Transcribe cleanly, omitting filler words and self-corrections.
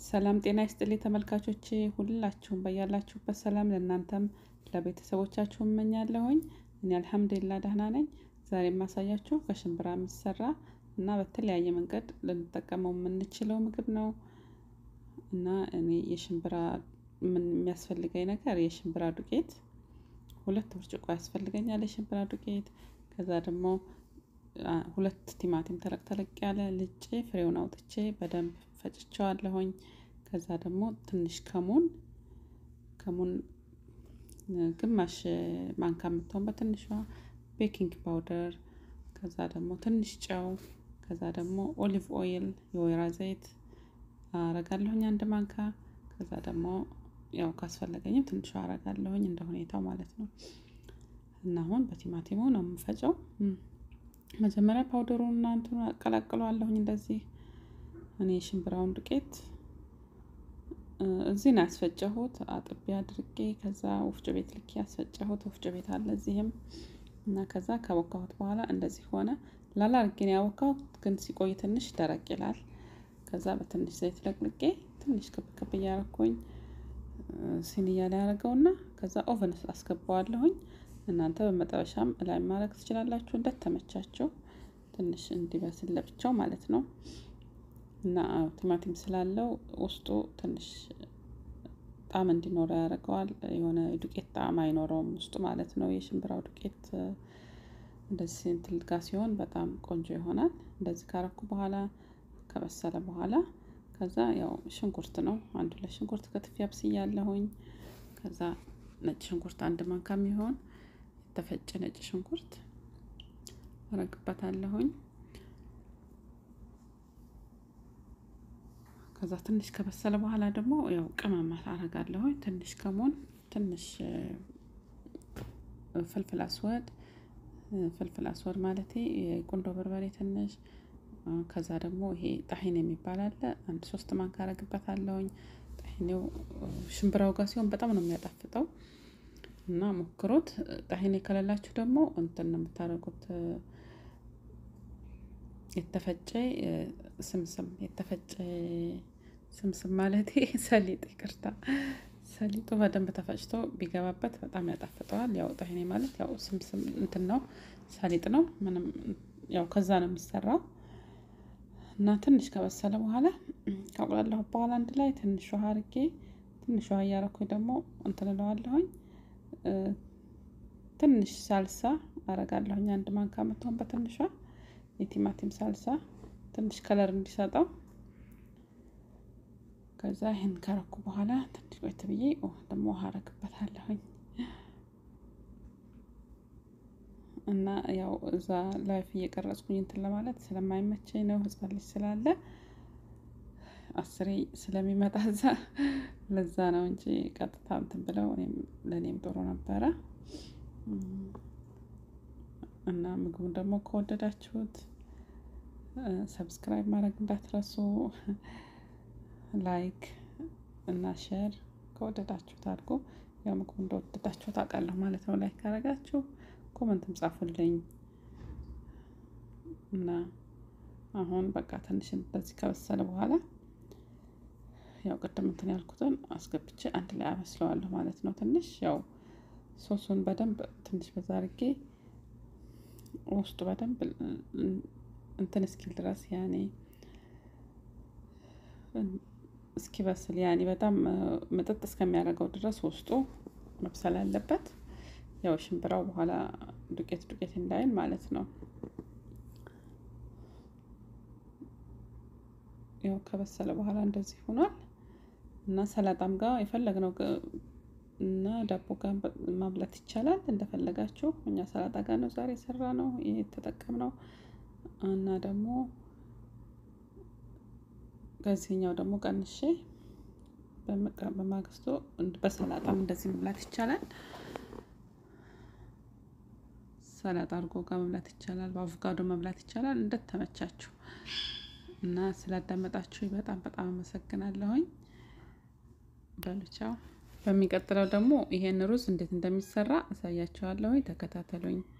ሰላም ጤና ይስጥልኝ ተመልካቾቼ ሁላችሁም በያላችሁበት ሰላም ለእናንተም ለቤተሰቦቻችሁ እመኛለሁኝ። እኔ አልሐምዱሊላህ ደህና ነኝ። ዛሬ የማሳያችሁ ከሽምብራ የሚሰራ እና በተለያየ መንገድ ልንጠቀመው የምንችለው ምግብ ነው። እና እኔ የሽምብራ የሚያስፈልገኝ ነገር የሽምብራ ዱቄት 2 ብርጭቆ ያስፈልገኛል። የሽምብራ ዱቄት ከዛ ደግሞ 2 ቲማቲም ተለቅ ያለ ልጬ ፍሬውን አውጥቼ በደንብ ፈጭቼዋለሁኝ። ከዛ ደግሞ ትንሽ ከሙን ግማሽ ማንካ የምትሆን በትንሿ ቤኪንግ ፓውደር ከዛ ደግሞ ትንሽ ጨው ከዛ ደግሞ ኦሊቭ ኦይል የወይራ ዘይት አረጋለሁኝ 1 ማንካ ከዛ ደግሞ ያው ካስፈለገኝም ትንሽ አረጋለሁኝ እንደ ሁኔታው ማለት ነው። እና አሁን በቲማቲሙ ነው የምፈጨው። መጀመሪያ ፓውደሩን እና እንትኑ አቀላቅለዋለሁኝ እንደዚህ እኔ ሽምብራውን ዱቄት እዚህ ነው ያስፈጨሁት አጥቤ አድርጌ ከዛ ወፍጮ ቤት ልኬ ያስፈጨሁት ወፍጮ ቤት አለ እዚህም እና ከዛ ካቦካሁት በኋላ እንደዚህ ሆነ። ላላ አድርጌ ነው ያቦካሁት ግን ሲቆይ ትንሽ ደረቅ ይላል። ከዛ በትንሽ ዘይት ለቅልቄ ትንሽ ክብ እያረኩኝ ሲኒያ ላይ አደረገውና ከዛ ኦቨን አስገባዋለሁኝ። እናንተ በመጠበሻም ላይ ማድረግ ትችላላችሁ እንደተመቻችሁ ትንሽ እንዲበስል ለብቻው ማለት ነው። እና ቲማቲም ስላለው ውስጡ ትንሽ ጣዕም እንዲኖረው ያደርገዋል የሆነ ዱቄት ጣዕም አይኖረውም ውስጡ ማለት ነው። የሽምብራው ዱቄት እንደዚህ እንትን ጋር ሲሆን በጣም ቆንጆ ይሆናል። እንደዚህ ካረኩ በኋላ ከበሰለ በኋላ ከዛ ያው ሽንኩርት ነው 1 ሽንኩርት ከትፌ አብስያለሁኝ። ከዛ ነጭ ሽንኩርት 1 ማንካ የሚሆን የተፈጨ ነጭ ሽንኩርት አረግበታለሁኝ። ከዛ ትንሽ ከበሰለ በኋላ ደግሞ ያው ቅመም አረጋለሁኝ ትንሽ ከሞን ትንሽ ፍልፍል አስወድ ማለቴ የቁንዶ በርበሬ ትንሽ ከዛ ደግሞ ይሄ ጣሂን የሚባል አለ 1 3 ማንካ አረግበታለሁኝ። ጣሂኔው ሽምብራው ጋር ሲሆን በጣም ነው የሚያጣፍጠው እና ሞክሩት። ጣሂኔ ከሌላችሁ ደግሞ እንትን ነው የምታረጉት የተፈጨ ስምስም ማለቴ ሰሊጥ ይቅርታ ሰሊጡ በደንብ ተፈጭቶ ቢገባበት በጣም ያጣፍጠዋል። ያው ጣሂኔ ማለት ያው ስምስም እንትን ነው ሰሊጥ ነው ምንም ያው ከዛ ነው የሚሰራው። እና ትንሽ ከበሰለ በኋላ ካቁላላሁ በኋላ አንድ ላይ ትንሽ ውሃ አድርጌ ትንሽ ውሃ እያረኩኝ ደግሞ እንትን እለዋለሁኝ። ትንሽ ሳልሳ አረጋለሁኝ 1 ማንካ የምትሆን በትንሿ የቲማቲም ሳልሳ ትንሽ ከለር እንዲሰጠው። ከዛ ይሄን ካረኩ በኋላ ትንሽ ቆይት ብዬ ደግሞ ውሃ አረግበታለሁኝ። እና ያው እዛ ላይፍ እየቀረጽኩኝ እንትን ለማለት ስለማይመቸኝ ነው ህፃን ልጅ ስላለ አስሬ ስለሚመጣ እዛ ለዛ ነው እንጂ ቀጥታ እንትን ብለው ለኔም ጥሩ ነበረ። እና ምግቡን ደግሞ ከወደዳችሁት ሰብስክራይብ ማድረግ እንዳትረሱ ላይክ እና ሼር ከወደዳችሁት አድርጉ። ያው ምግቡን እንደወደዳችሁት አውቃለሁ ማለት ነው። ላይክ ካረጋችሁ ኮሜንትም ጻፉልኝ። እና አሁን በቃ ትንሽ እንደዚህ ከበሰለ በኋላ ያው ቅድም እንትን ያልኩትን አስገብቼ አንድ ላይ አበስለዋለሁ ማለት ነው። ትንሽ ያው ሶሱን በደንብ ትንሽ በዛ አድርጌ ውስጡ በደንብ እንትን እስኪል ድረስ ያኔ እስኪበስል ያኔ በጣም መጠጥ እስከሚያደርገው ድረስ ውስጡ መብሰል አለበት። ያው ሽምብራው በኋላ ዱቄት እንዳይል ማለት ነው። ያው ከበሰለ በኋላ እንደዚህ ሆኗል። እና ሰላጣም ጋር የፈለግነው እና ዳቦ ጋር ማብላት ይቻላል እንደፈለጋችሁ። እኛ ሰላጣ ጋር ነው ዛሬ የሰራነው የተጠቀምነው። እና ደግሞ ከዚህኛው ደግሞ ቀንሼ በማግስቱ በሰላጣም እንደዚህ መብላት ይቻላል። ሰላጣ አድርጎ ጋር መብላት ይቻላል በአቮካዶ መብላት ይቻላል እንደተመቻችሁ። እና ስላዳመጣችሁኝ በጣም አመሰግናለሁኝ። በሉ ቻው። በሚቀጥለው ደግሞ ይሄን ሩዝ እንዴት እንደሚሰራ አሳያችኋለሁኝ ተከታተሉኝ።